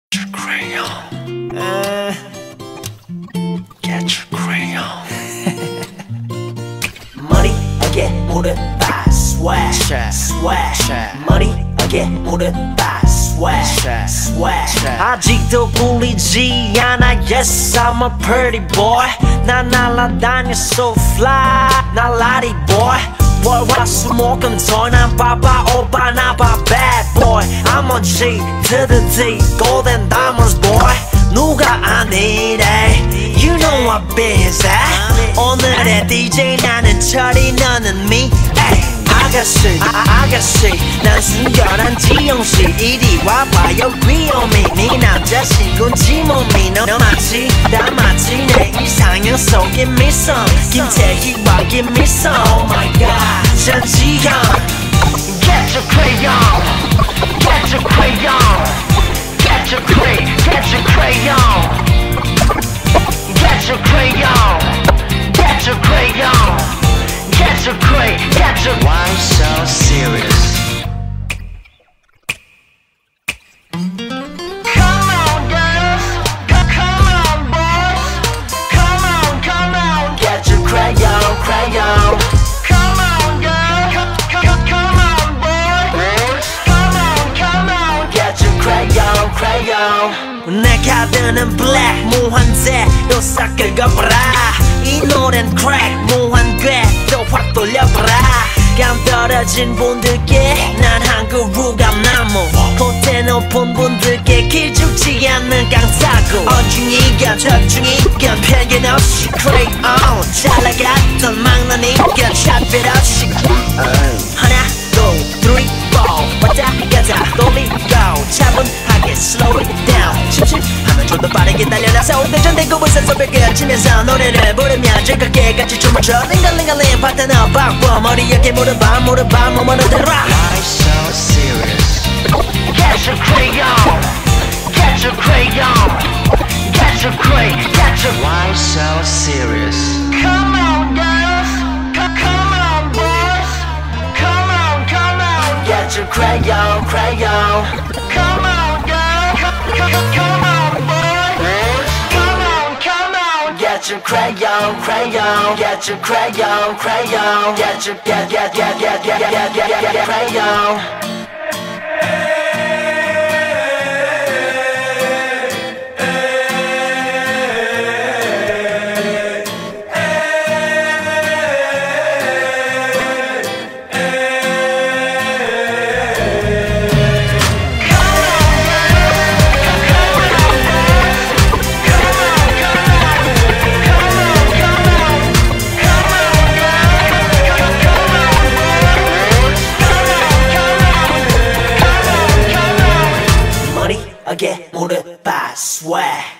crayon. Get your crayon. Money again, 모두 다 swag, swag. Money again, 모두 다 swag, swag. 아직도 꿀리지 않아. Yes, I'm a pretty boy. 난 날아다녀 so fly. 나 라리 boy. 월화수목금토 난 바빠 오빠 나 봐 bad boy. I'm a G to the D, golden diamonds boy. 누가 아니래? You know I'm busy. 오늘의 DJ 나는 철이 너는 me. 아가씨 난 순결한 지영씨 이리 와봐요 귀요미 네 남자 시군지 몸이 너 마치 나 마치 내 이상형 속에 미소 김태희와 김미소 Oh my god 전지현 Get your crayon Get your crayon Get your crayon Get your crayon Get your crayon Get your crayon Get your crayon Get your Why so serious? 내 카드는 black 무한대로 싹 긁어버라 이 노래는 crack 무한궤도 확 돌려버라 감 떨어진 분들께 난 한 그루 감나무 호텔 높은 분들께 기죽지 않는 강타구 어중이견 저중이견 편견 없이 crayon 잘 나갔던 막나니까 chop it 없이 하나 둘 three four 왔다 갔다 돌리고 차분하게 slow it down 심심하면 좀 더 빠르게 달려나서 대전대구 산소벽에 앉히면서 노래를 부르며 즐겁게 같이 춤을 춰 링갈링갈링 파트너 바꿔 머리 옆에 물어봐 뭐뭐는 들어 Why so serious? Get your crayon Get your crayon Get your crayon Get your Why so serious? Come on girls Come on boys Come on Get your crayon Come on girl Come on boys Come on Get your crayon Get your crayon Get your crayon Again, 모두 다 swag